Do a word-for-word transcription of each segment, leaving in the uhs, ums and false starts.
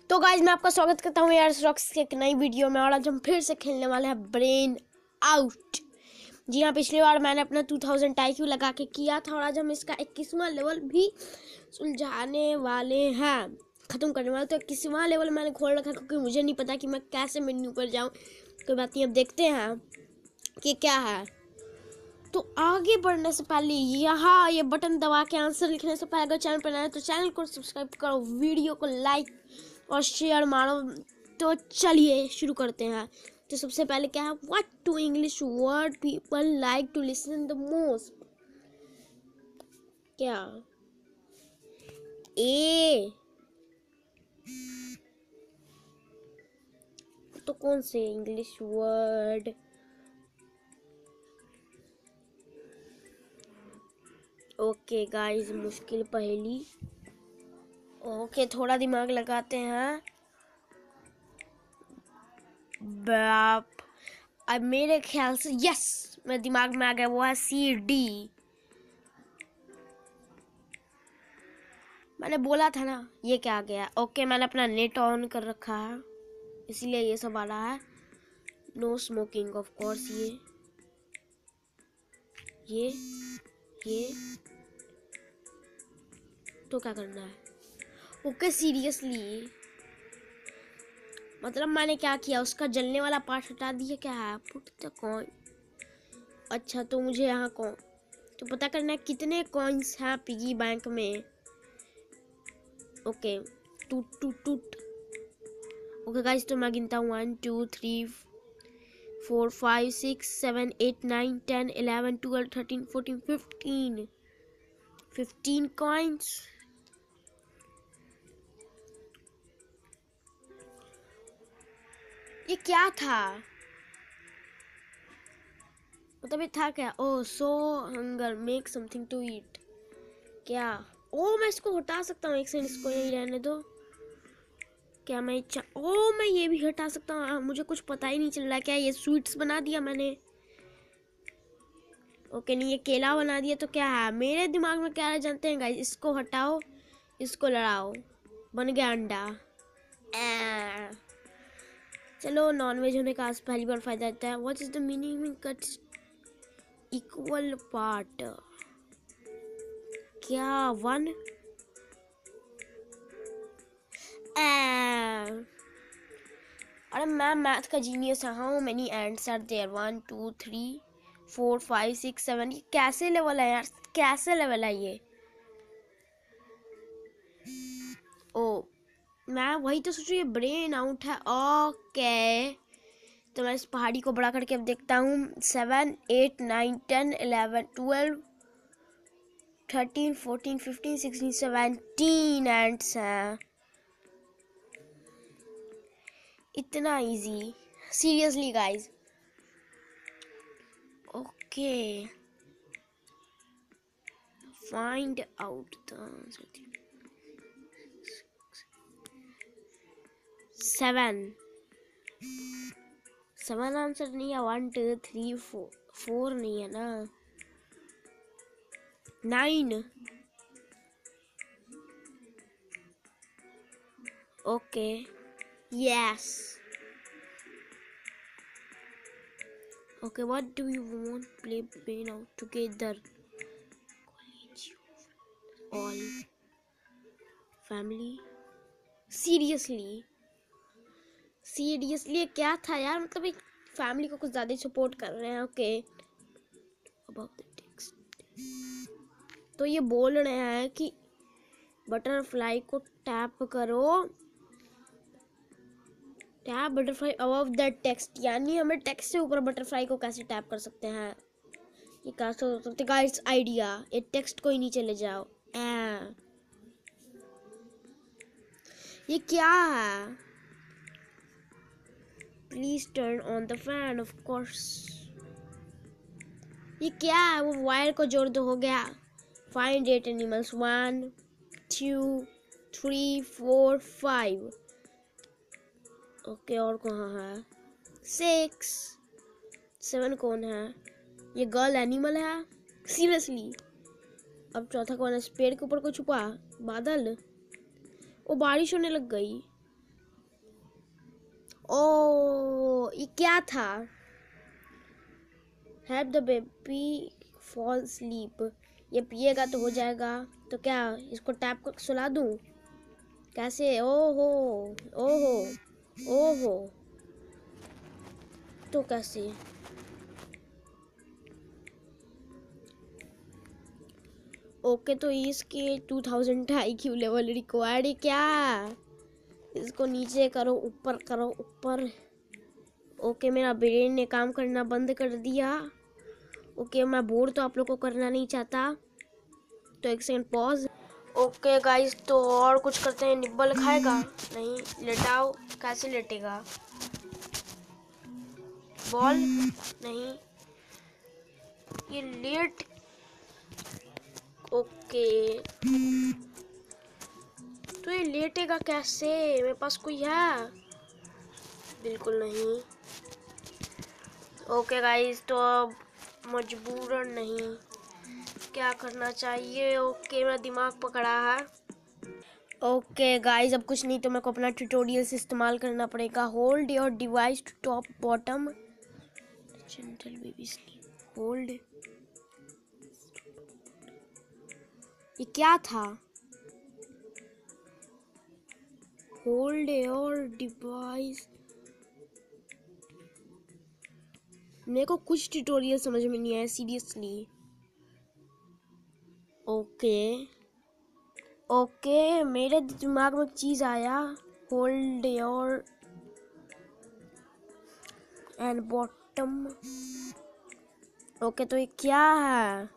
तो गाइज मैं आपका स्वागत करता हूँ यार रॉक्स के एक नई वीडियो में। और आज हम फिर से खेलने वाले हैं ब्रेन आउट। जी हाँ, पिछली बार मैंने अपना टू थाउजेंड टाइक्यू लगा के किया था और आज हम इसका इक्कीसवां लेवल भी सुलझाने वाले हैं, ख़त्म करने वाले। तो इक्कीसवां लेवल मैंने खोल रखा क्योंकि मुझे नहीं पता कि मैं कैसे मेन्यू पर जाऊँ। कोई बात नहीं, अब देखते हैं कि क्या है। तो आगे बढ़ने से पहले यहाँ ये बटन दबा के आंसर लिखने से पहले अगर चैनल पर नया है तो चैनल को सब्सक्राइब करो, वीडियो को लाइक और शेयर मारो। तो चलिए शुरू करते हैं। तो सबसे पहले क्या है, what two English word people like to listen the most. क्या ए तो कौन से इंग्लिश वर्ड? ओके गाइस, मुश्किल पहेली। ओके, थोड़ा दिमाग लगाते हैं। बाप, अब मेरे ख्याल से यस, मेरे दिमाग में आ गया, वो है सी डी। मैंने बोला था ना। ये क्या आ गया? ओके, मैंने अपना नेट ऑन कर रखा है इसलिए ये सब आ रहा है। No smoking of course. ये ये ये तो क्या करना है? ओके सीरियसली, मतलब मैंने क्या किया, उसका जलने वाला पार्ट हटा दिया। क्या है? Put the coin. अच्छा, तो मुझे यहाँ कौन तो पता करना है कितने कॉइन्स हैं पिगी बैंक में। ओके, टूट टूट टूट। ओके गाइस, तो मैं गिनता हूँ one two three four five six seven eight nine ten eleven twelve thirteen fourteen fifteen fifteen coins. ये क्या था? मतलब ये था क्या? Oh, so hunger make something to eat. क्या? ओ, मैं इसको हटा सकता हूँ। एक सेकंड, इसको यही रहने दो। क्या मैं चा... ओ, मैं ये भी हटा सकता हूँ। मुझे कुछ पता ही नहीं चल रहा। क्या ये स्वीट्स बना दिया मैंने? ओके, नहीं, ये केला बना दिया। तो क्या है मेरे दिमाग में? क्या है जानते हैं गाइस? इसको हटाओ, इसको लड़ाओ, बन गया अंडा। आ, चलो, नॉनवेज होने का आज पहली बार फायदा होता है। What is the meaning cut equal part? क्या वन? अरे मैं मैथ का जीनियस है। How many ends are there? One two three four five six seven. ये कैसे लेवल है यार? कैसे लेवल है ये? ओ, मैं वही तो सोचू, ये ब्रेन आउट है। ओके, तो मैं इस पहाड़ी को बड़ा करके अब देखता हूँ। Seven eight nine ten eleven twelve thirteen fourteen fifteen sixteen seventeen ends हैं। इतना easy? Seriously guys? Okay, find out the answer. Seven seven answer नहीं है। One two three four four नहीं है ना। Nine. Okay, yes. Okay, what do you want? Play brain out together. College, all family. Seriously, seriously क्या था यार? मतलब एक फैमिली को कुछ ज़्यादा सपोर्ट कर रहे हैं। Okay, about the text. तो ये बोल रहे हैं कि बटरफ्लाई को टैप करो, tap butterfly above the text. यानी हमें टेक्स्ट से ऊपर बटरफ्लाई को कैसे टैप कर सकते हैं? ये कैसे हो सकते गाइस? आइडिया, ये टेक्स्ट को ही नीचे ले जाओ। आ, ये क्या है? Please turn on the fan. Of course. ये क्या है? वो वायर को जोड़ दो, हो गया। Find eight animals. One two three four five. Okay, और कहाँ है? सिक्स सेवन कौन है? ये गर्ल एनिमल है? सीरियसली? अब चौथा कौन है? पेड़ के ऊपर को छुपा बादल। वो बारिश होने लग गई। ओ ये क्या था? Help the baby fall sleep. ये पिएगा तो हो जाएगा। तो क्या इसको टैप कर सुला दूं? कैसे? ओहो ओहो ओहो, तो कैसे? ओके तो इसके two thousand I Q level required है क्या? इसको नीचे करो, ऊपर करो, ऊपर। ओके मेरा ब्रेन ने काम करना बंद कर दिया। ओके मैं बोर तो आप लोग को करना नहीं चाहता, तो एक सेकंड पॉज। ओके गाइस तो और कुछ करते हैं। निब्बल खाएगा? नहीं। लेटाओ। कैसे लेटेगा? बॉल? नहीं। ये लेट। ओके तो ये लेटेगा कैसे? मेरे पास कोई है? बिल्कुल नहीं। ओके गाइस तो अब मजबूरन नहीं, क्या करना चाहिए? ओके मेरा दिमाग पकड़ा है। ओके गाइस अब कुछ नहीं तो मेरे को अपना ट्यूटोरियल से इस्तेमाल करना पड़ेगा। Hold your device to top bottom gentle baby sleep. Hold. ये क्या था? Hold your device. मेरे को कुछ ट्यूटोरियल समझ में नहीं आया सीरियसली। ओके ओके मेरे दिमाग में एक चीज आया। Hold your end bottom. Okay तो ये क्या है?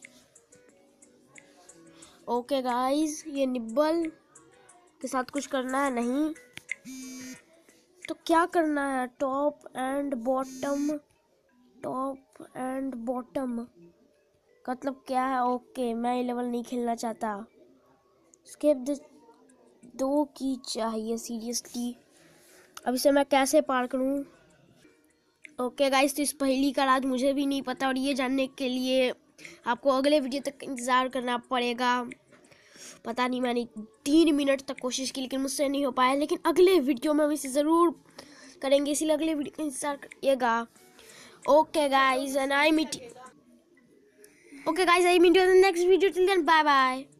ओके गाइस ये निब्बल के साथ कुछ करना है? नहीं। तो क्या करना है? Top and bottom, top and bottom मतलब क्या है? ओके मैं ये लेवल नहीं खेलना चाहता। स्किप द दो की चाहिए सीरियसली। अब इसे मैं कैसे पार करूं? ओके गाइस तो इस पहेली का राज मुझे भी नहीं पता, और ये जानने के लिए आपको अगले वीडियो तक इंतज़ार करना पड़ेगा। पता नहीं, मैंने तीन मिनट तक कोशिश की लेकिन मुझसे नहीं हो पाया, लेकिन अगले वीडियो में हम इसे ज़रूर करेंगे, इसलिए अगले वीडियो का इंतज़ार करिएगा। Okay guys and I meet okay guys I meet you in the next video. Till then bye bye.